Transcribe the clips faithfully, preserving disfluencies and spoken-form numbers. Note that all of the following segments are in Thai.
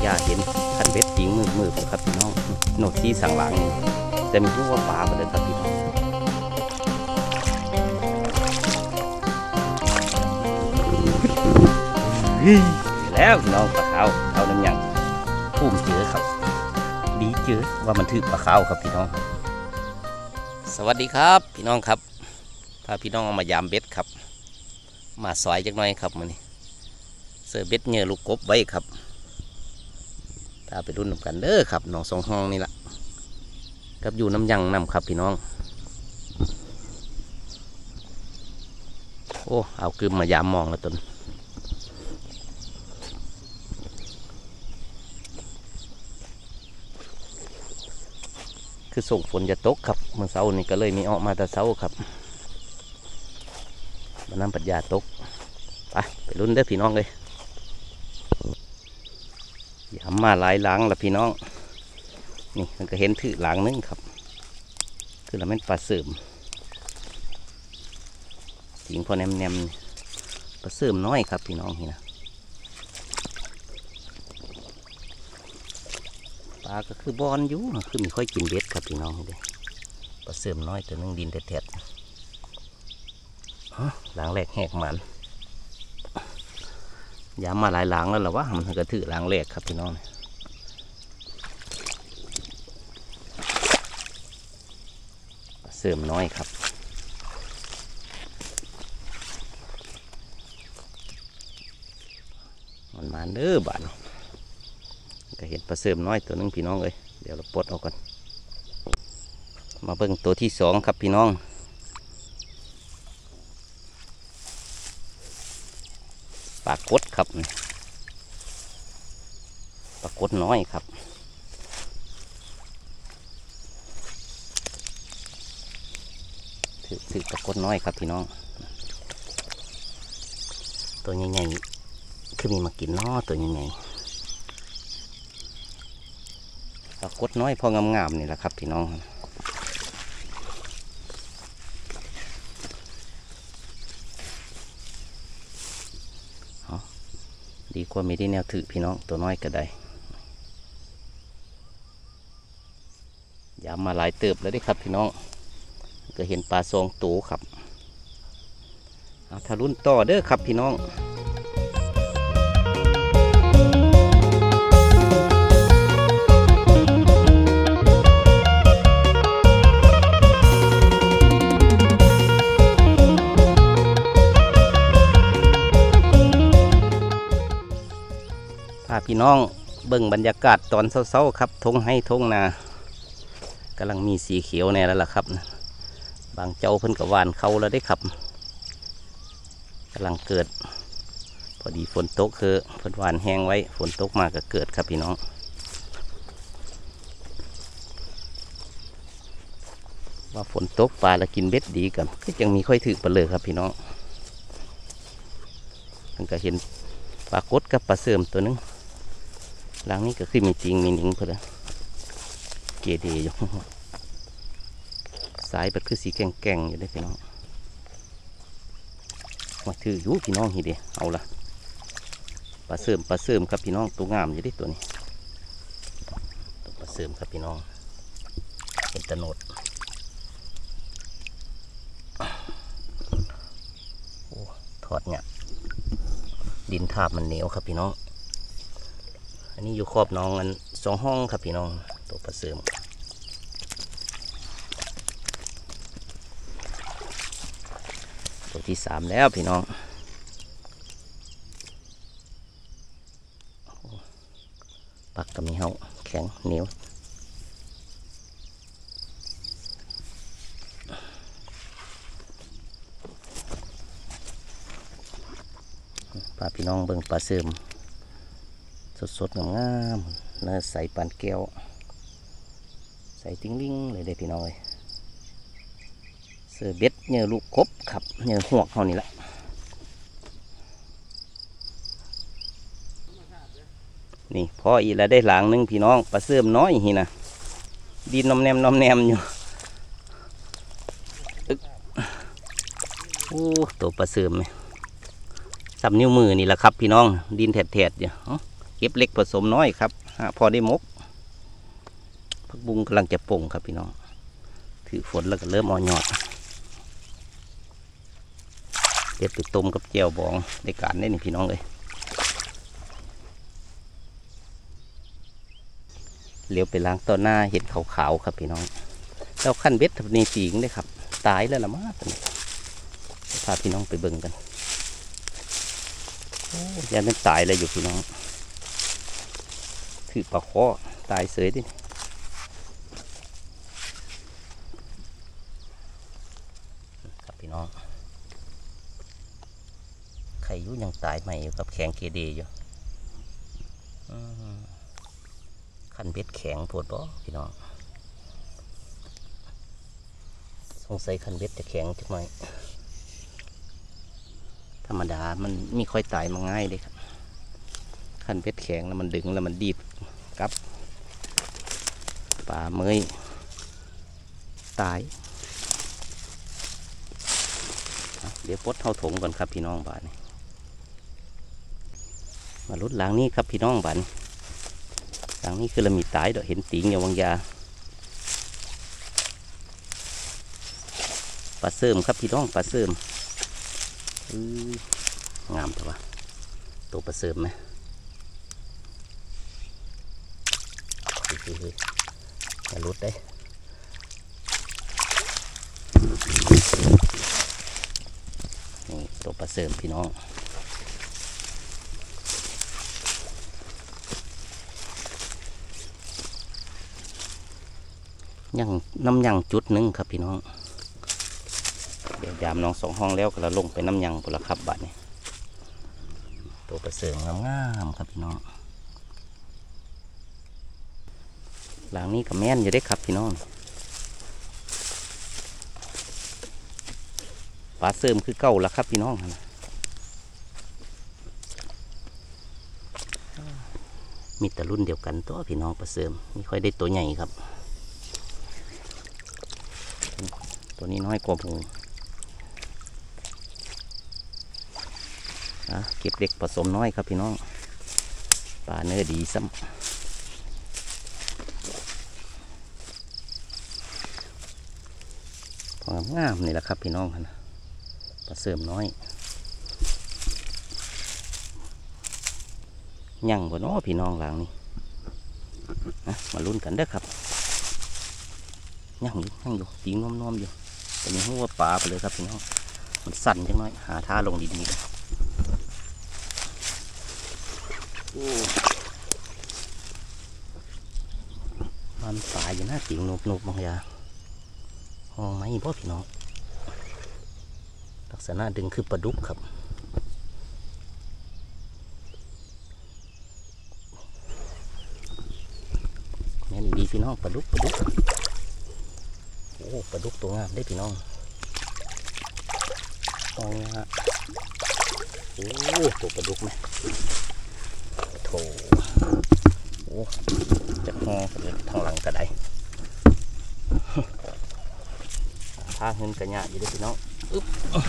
าเห็นคันเบ็ดจริงมือมือครับพี่น้องโหนดที่สั่งหลังจะมีรู้ว่าปลาไปเลยครับพี่น้องแล้วพี่น้องปลาขาวเอาน้ำยังพุ่มเจอครับดีเจอว่ามันถือปลาขาวครับพี่น้องสวัสดีครับพี่น้องครับพาพี่น้องเอามายามเบ็ดครับมาซอยจักหน่อยครับมื้อนี้เสือเบ็ดเนื้อลูกกบไว้ครับถ้าไปรุ่นกันเด้อครับน้องสองห้องนี่แหละกับอยู่น้ำยังนำครับพี่น้องโอ้เอากึมมายามมองแล้วตนคือส่งฝนจะตกครับเมื่อเช้านี่ก็เลยมีออกมาแต่เช้าครับมาน้ำปัญญาตกไปไปรุ่นเด้อพี่น้องเลยอย่ามาหลายหลังละพี่น้องนี่มันก็เห็นถือหลังนึงครับคือเราเป็นปลาเสริมจริงพอแนมแนมปลาเสริมน้อยครับพี่น้องนี่นะปลาก็คือบอลอยู่คือมีค่อยกินเบ็ดครับพี่น้องเลยปลาเสริมน้อยตัวนึงดินแทะๆหลังแรกแหกมันยามมาหลายหลังแล้วหรอวะมันก็ถือหลังแรกครับพี่น้องเสริมน้อยครับมันมาเด้อบานก็เห็นปลาเสริมน้อยตัวนึงพี่น้องเลยเดี๋ยวเราปลดออกก่อนมาเบิ่งตัวที่สองครับพี่น้องปลากดครับปลากดน้อยครับถือถือปลากดน้อยครับพี่น้องตัวใหญ่ๆคือมีมากินน้อตัวใหญ่ๆปลากดน้อยพองามๆนี่แหละครับพี่น้องดีกว่าไม่ได้แนวถือพี่น้องตัวน้อยก็ได้ยามมาหลายเติบแล้วได้ครับพี่น้องก็เห็นปลาซองตูครับเอาทะลุนต่อเด้อครับพี่น้องพาพี่น้องเบิ่งบรรยากาศตอนเช้าๆครับทงให้ทงนากำลังมีสีเขียวแน่แล้วล่ะครับบางเจ้าเพิ่นกับวานเขาแล้วได้ครับกำลังเกิดพอดีฝนตกคือเพิ่นวานแห้งไว้ฝนตกมาก็เกิดครับพี่น้องว่าฝนตกปลาแล้วกินเบ็ดดีกันก็ยังมีค่อยถือปลาเลยครับพี่น้องมันก็เห็นปลากดกับปลาเสื่อมตัวนึงหลังนี้ก็คือมีจริงมีหนิงเพื่อเกเดอยู่สายแบบคือสีแก่งๆอยู่ได้พี่น้องมาถืออยู่พี่น้องทีเดียวเอาละปลาเสื่อมปลาเสื่อมครับพี่น้องตัวงามอยู่ได้ตัวนี้ตัวปลาเสื่อมครับพี่น้องเป็นตะโนดโอ้ถอดเนี่ยดินทาบมันเหนียวครับพี่น้องอันนี้อยู่ครอบน้องกันสองห้องครับพี่น้องตัวปลาเสื่อมตัวที่สามแล้วพี่น้องปักกับมีเห่าแข็งเหนียวพาพี่น้องเบิ่งปลาเสื่อมสดๆงามๆเนื้อใสปานแก้วใสติ้งลิ่งเลยเด้พี่น้องเลยเสือเบ็ดเนื้อลูกกบครับเนื้อหัวเขานี่แหละนี่พออีแล้วได้หลังนึงพี่น้องปลาเสื่อมน้อยหินะดินนอมแนมนอมแนมอยู่โอ้ตัวปลาเสื่อมสับนิ้วมือนี่แหละครับพี่น้องดินแถดๆอยู่เก็บเล็กผสมน้อยครับพอได้มกผักบุ้งกำลังจะป่งครับพี่น้องถือฝนแล้วก็เริ่มอ่อนยอดเด็ดไปต้มกับแจ่วบองในการได้นี่พี่น้องเลยเลี้ยวไปล้างต้นหน้าเห็ดขาวๆครับพี่น้องเราขั้นเบ็ดทับนีตีงได้ครับตายแล้วละมากพาพี่น้องไปเบิ่งกันยังเป็นตายเลยอยู่พี่น้องถือปลาข้อตายเสยดิครับพี่น้องไข่ยุยังตายใหม่อยู่กับแข็งเกเดอยู่ขั้นเบ็ดแข็งปวดบ่พี่น้องสงสัยขั้นเบ็ดจะแข็งจักหน่อยธรรมดามันมีค่อยตายมาง่ายเลยครับขั้นเบ็ดแข็งแล้วมันดึงแล้วมันดีดกับปลาเมยตายเดี๋ยวปลดเท่าถงก่อนครับพี่น้องบ้านนี้มาลุดหลังนี้ครับพี่น้องบ้านหลังนี้คือเรามีตายเดี๋ยวเห็นตีงอยู่วังยาปลาเสริมครับพี่น้องปลาเสริมงามแต่ว่าตัวปลาเสริมไหมอย่าลุดได้นี่ตัวปลาเสริมพี่น้องยังน้ำยังจุดหนึ่งครับพี่น้องเดี๋ยวยามน้องสองห้องแล้วก็เราลงไปน้ำยังปุระครับบัดนี้ตัวปลาเสริมงามๆครับพี่น้องหลังนี้กับแม่นอยู่ได้ครับพี่น้องปลาเสริมคือเก่าแล้วครับพี่น้องมีแต่รุ่นเดียวกันตัวพี่น้องปลาเสริมไม่ค่อยได้ตัวใหญ่ครับตัวนี้น้อยกว่าหมูเก็บเล็กผสมน้อยครับพี่น้องปลาเนื้อดีซ้ำพองามนี่แหละครับพี่น้องนะปลาเสริมน้อยยั่งบ่น้อพี่น้องหลังนี้มาลุ้นกันเด้อครับยั่งอยู่ยั่งอยู่ตีน้อมๆอยู่แต่นี่หัวปลาไปเลยครับพี่น้องมันสั่นจังน้อยหาท่าลงดีๆมันปลาอยู่หน้าตีงนกๆบางอย่างห้องไม้พ่อพี่น้องลักษณะดึงคือปลาดุกครับแม่นดีพี่น้องปลาดุกปลาดุกโอ้ปลาดุกตัวงามได้พี่น้องตองฮะโอ้ตัวปลาดุกไหมโถโอ้จะห้องเลยทางหลังกระไดพาเงินกระหยาอยู่ด้วยพี่น้องอึ๊บ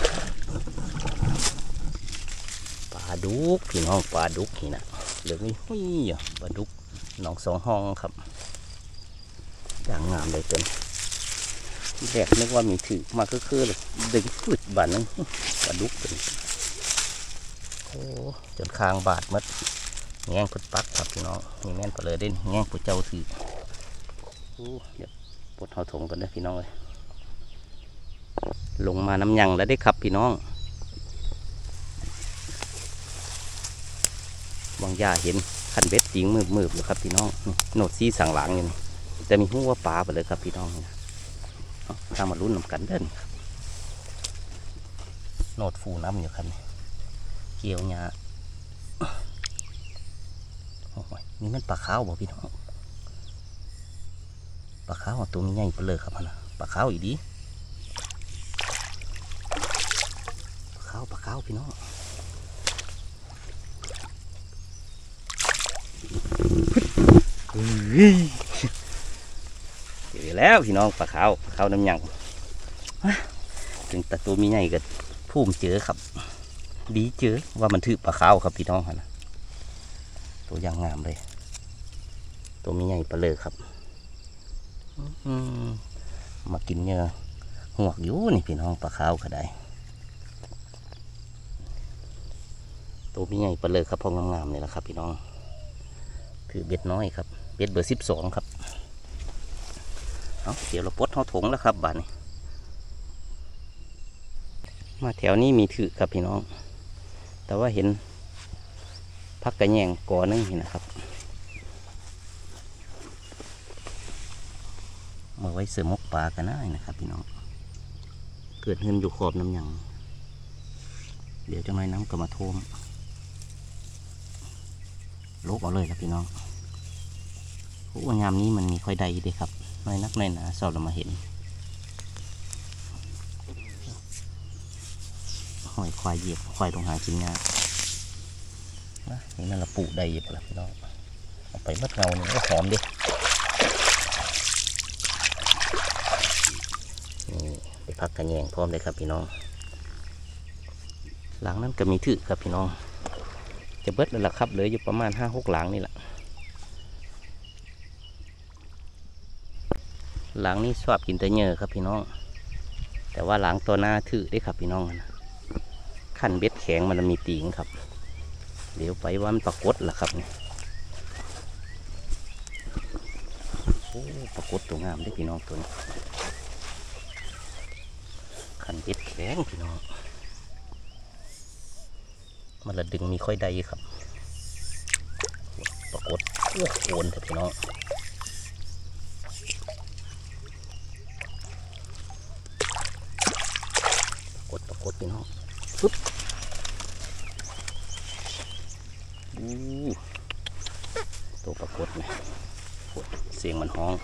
ปลาดุกพี่น้องปลาดุกนี่นะเหลืองนี่หุ้ยปลาดุกน้องสองห้องครับอย่างงามเลยเต็มที่แรกนึกว่ามีถือมาคือคือเลยดึงฟืดบาดนึงปลาดุกเป็นโอ้จนคางบาดมัดแง่งพุดปักครับพี่น้องมีแม่นไปเลยเด่นแง่งพุดเจ้าถือโอ้เดี๋ยวปวดเท้าถงกันเลยพี่น้องเลยลงมาน้ำยังแล้วได้ครับพี่น้องวางยาเห็นคันเบ็ดจิงมืบมืบเลยครับพี่น้องโหนดซีสั่งหลังอยู่นี่จะมีหัวปลาไปเลยครับพี่น้องถ้ามาลุ้นนำกันเด่นโหนดฟูน้ำอยู่ครับเกี่ยวหญ้าโอ้ยนี่มันปลาขาวบ่พี่น้องปลาขาวตัวนี้ใหญ่ไปเลยครับนะปลาขาวอีดีปลาขาวปลาขาวพี่น้องเดี๋ยวแล้วพี่น้องปลาขาวปลาขาวน้ำยังถึงแต่ตัวมีใหญ่ก็พุ่มเจอครับดีเจอว่ามันถือปลาขาวครับพี่น้องนะตัวอย่างงามเลยตัวมีใหญ่ปลาเลยครับมากินเนื้อหวกอยู่นี่พี่น้องปลาขาวก็ได้ตัวมีใหญ่ปลาเลยครับพองงามๆเลยละครับพี่น้องถือเบ็ดน้อยครับเบ็ดเบอร์สิบสองครับเอาเดี๋ยวเราปลดเขาถงแล้วครับบ้านนี้มาแถวนี้มีถือครับพี่น้องแต่ว่าเห็นพักกระแยงก่อนึงนี่นะครับมาไว้เสริมมกปลากันได้นะครับพี่น้องเกิดเงินอยู่ขอบน้ำยังเดี๋ยวจะไม่น้ำก็มาท่วมลกเอาเลยครับพี่น้องโอ้ยามนี้มันมีค่อยใดดีครับน้อยนักน้อยหนาสอบเรามาเห็นหอยควายเหยียบควายตรงหากินงานะนี่นั่นเราปลูกได้เหยียบแล้วพี่น้องเอาไปมัดเงาเนี่ยก็หอมดินี่ไปพักกระแยงพร้อมเลยครับพี่น้องหลังนั้นก็มีถือครับพี่น้องจะเบิดแล้วล่ะครับเหลืออยู่ประมาณห้าหกหลังนี่แหละหลังนี้ชอบกินแต่เนื้อครับพี่น้องแต่ว่าหลังตัวหน้าถือได้ครับพี่น้องนะขั้นเบ็ดแข็งมันมีตีงครับเดี๋ยวไปว่ามันปรากฏล่ะครับเนี่ยโอ้ปรากฏตัวงามได้พี่น้องตัวนี้ขั้นเบ็ดแข็งพี่น้องมันละดึงมีค่อยใดครับปรากฏโอ้โอนเถอะพี่น้องปรากฏปรากฏพี่น้องปึ๊บตัวปรากฏไหมเสียงมันห้อง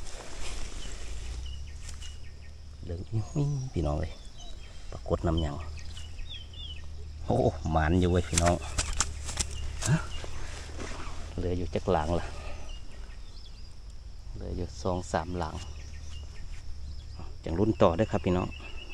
เลยพี่น้องเลยปรากฏน้ำยังโอ้หมันอยู่เว้ยพี่น้องเหลืออยู่จักหลังล่ะเหลืออยู่สองสามหลังจังรุ่นต่อได้ครับพี่น้อง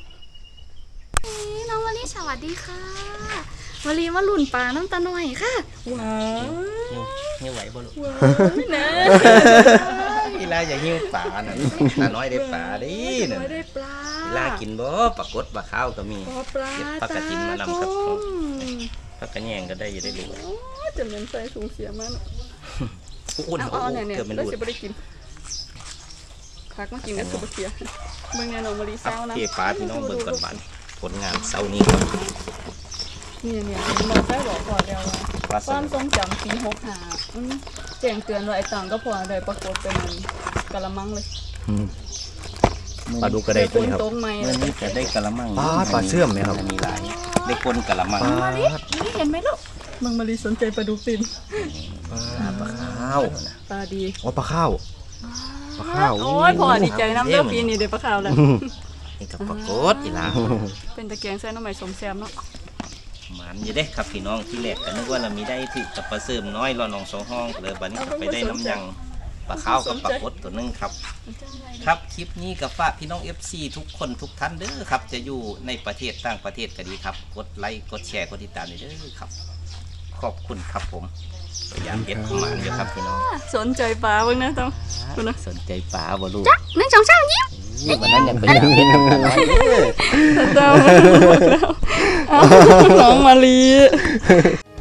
น้องมะลิสวัสดีค่ะมะลิมาหลุ่นปลาน้ำตาหน่อยค่ะว้าวหิ้วไหวบ่ลูกว้าวนะอีลาอย่าหิ้วปลาหน่อยตาน้อยได้ปลาดิน้อยได้ปลาอีลากินบ่ปลากดปลาข้าวก็มีปลาปลากระจินมานำกับปลากระแยงก็ได้อยู่ได้รู้จะเหม็นใส่สูงเสียมันเอาเอาเนี่ยเนี่ยแล้วจะไม่ได้กินพักมากินกับสุบเสียเมืองเนี่ยน้องมะลิเศร้านะเกี่ยปลาพี่น้องเบิ่งก่อนบ้านผลงานเศร้านี้ครับเนี่ยเนี่ยเราได้บอกก่อนแล้วว่าความทรงจำปีหกหาแจ้งเตือนว่าไอ้ต่างก็พอได้ปรากฏเป็นกะละมังเลยปลาดูกระไดตัวนี้ครับเมื่อนี้จะได้กะละมังปลาปลาเชื่อมไหมครับมีหลายได้ก้นกะละมังมาลินี่เห็นไหมลูกมึงมาลิสนใจปลาดุกตินปลาข้าวปลาดีอ๋อปลาข้าวปลาข้าวโอ้ยพอดีใจน้ำเลือดปีนี้เดี๋ยวปลาข้าวแล้วนี่กับปลากดอีหลาเป็นตะแกรงใส่น้ำใหม่สมแซมเนาะหมันอยู่ได้ครับพี่น้องที่แรกก็นึกว่าเรามีได้ที่กับปลาเสริมน้อยรอน้องสองห้องเลยบัดนี้ไปได้น้ำยังปลาข้าวกับปลากดตัวนึงครับครับคลิปนี้กับฝากพี่น้อง เอฟ ซี ทุกคนทุกท่านเด้อครับจะอยู่ในประเทศต่างประเทศก็ดีครับกดไลค์กดแชร์กดติดตามเด้อครับขอบคุณครับผมพยายามเก็บประมาณเยอะครับพี่น้องสนใจปลาบ้างนะต้องคุณนะสนใจปลาบ่ลูกหนึ่งสองสามยิ้มวันนั้นยังไปอยากเห็นอะไรน้องมาลี